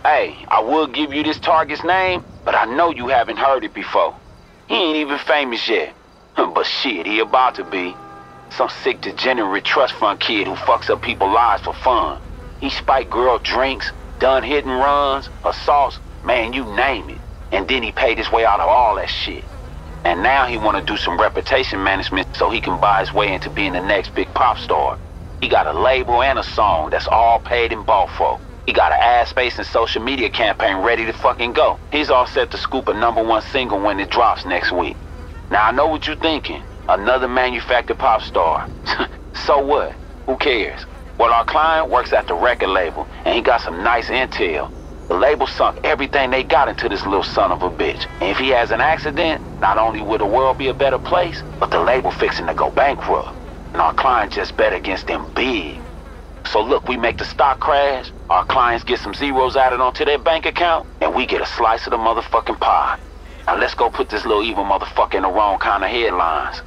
Hey, I will give you this target's name, but I know you haven't heard it before. He ain't even famous yet. But shit, he about to be. Some sick degenerate trust fund kid who fucks up people's lives for fun. He spiked girl drinks, done hit and runs, assaults, man, you name it. And then he paid his way out of all that shit. And now he wanna do some reputation management so he can buy his way into being the next big pop star. He got a label and a song that's all paid in bought for. He got an ad space and social media campaign ready to fucking go. He's all set to scoop a #1 single when it drops next week. Now I know what you're thinking. Another manufactured pop star. So what? Who cares? Well, our client works at the record label, and he got some nice intel. The label sunk everything they got into this little son of a bitch. And if he has an accident, not only will the world be a better place, but the label fixing to go bankrupt. And our client just bet against them big. So look, we make the stock crash, our clients get some zeros added onto their bank account, and we get a slice of the motherfucking pie. Now let's go put this little evil motherfucker in the wrong kind of headlines.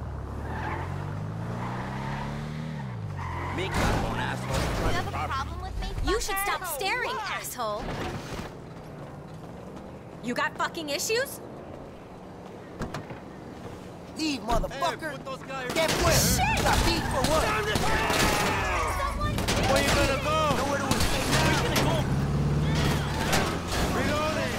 Make up on asshole. You have a problem with You should stop staring, asshole. You got fucking issues? Leave, motherfucker! Get where? You got beat for what? Someone... Where you gonna go? Nowhere to escape now. Reloading!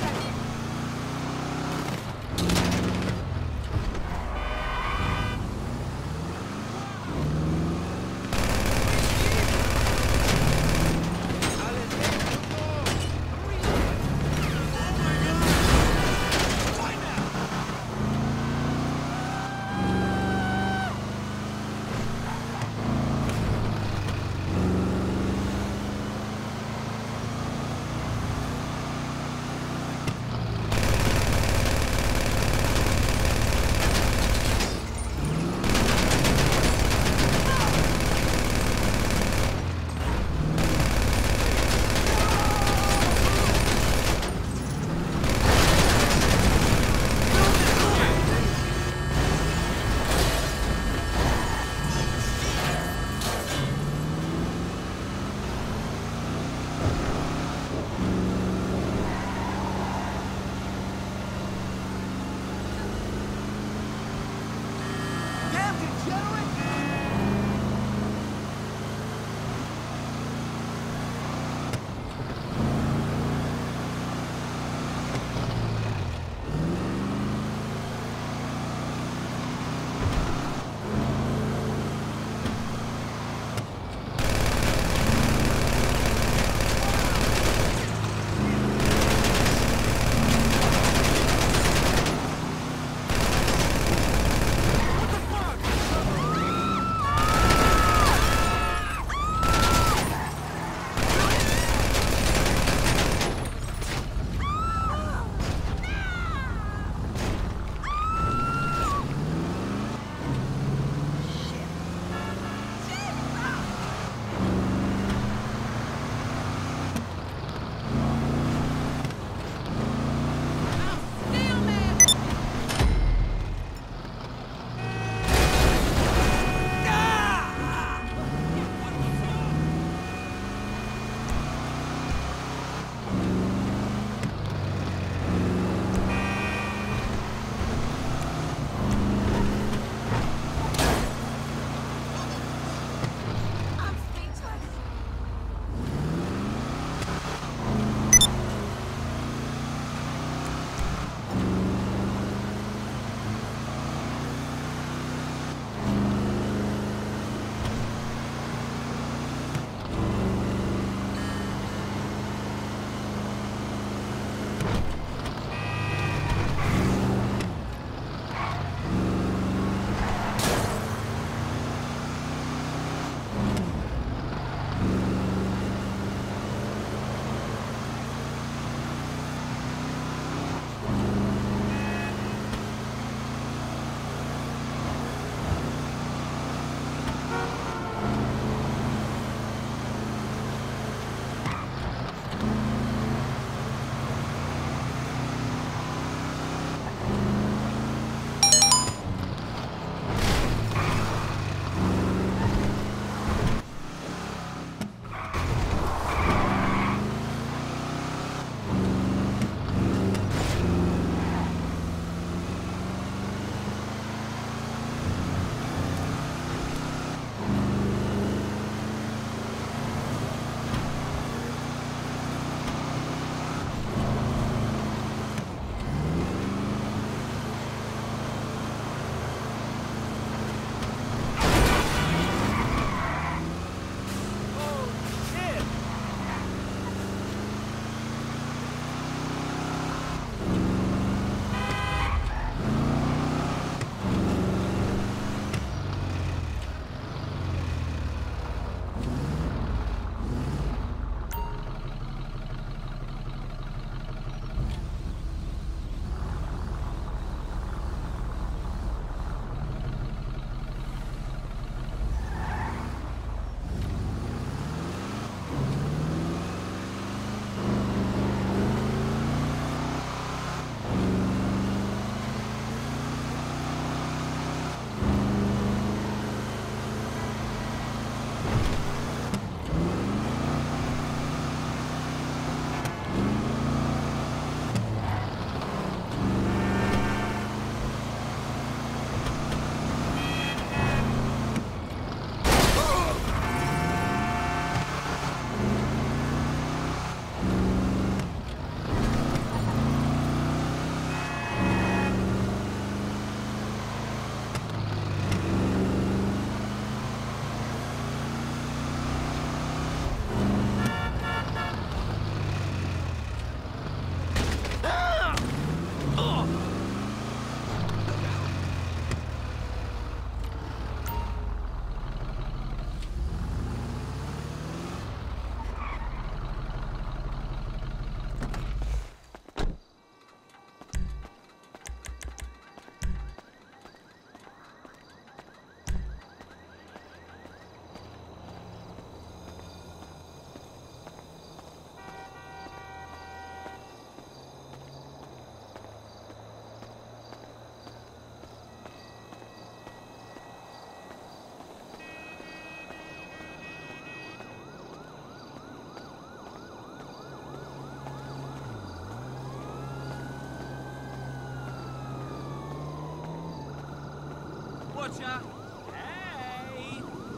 Gotcha! Hey!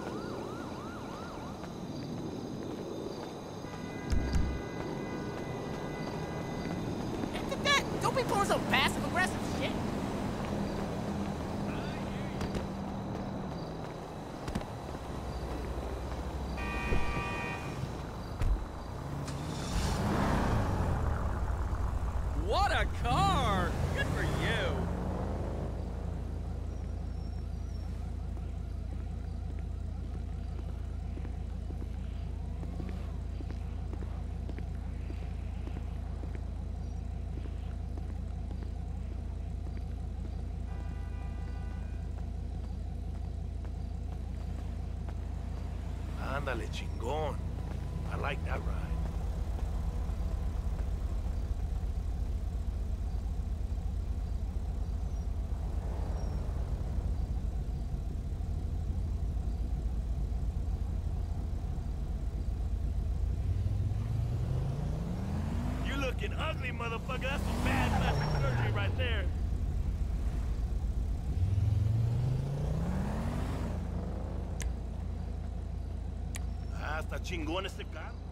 Look at that! Don't be pulling some passive-aggressive shit! What a car! Good for you! Ándale, chingón. I like that ride. You looking ugly, motherfucker. That's some bad plastic surgery right there. Ah, está chingón ese carro.